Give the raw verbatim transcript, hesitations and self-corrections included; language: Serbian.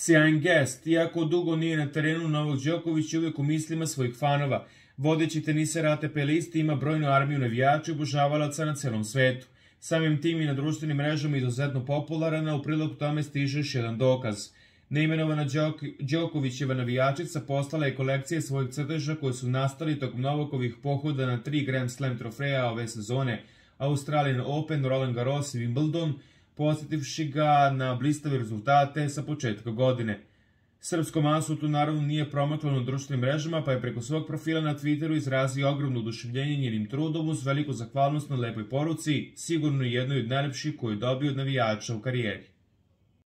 Sjajan gest, iako dugo nije na terenu, Novak Đoković je uvijek u mislima svojih fanova. Vodeći teniser A T P listi ima brojnu armiju navijača i obožavalaca na celom svetu. Samim tim i na društvenim mrežama izuzetno popularan, a u prilog tome stiže još jedan dokaz. Neimenovana Đokovićeva navijačica poslala je kolekcije svojih crteža koji su nastali tokom Novakovih pohoda na tri Grand Slam trofeja ove sezone, Australian Open, Roland Garros i Wimbledon, posjetivši ga na blistave rezultate sa početka godine. Srpsko masu tu naravno nije promaklo na društvenim mrežama, pa je preko svog profila na Twitteru izrazio ogromno oduševljenje njenim trudom uz veliku zahvalnost na lepoj poruci, sigurno jednoj od najlepših koju je dobio od navijača u karijeri.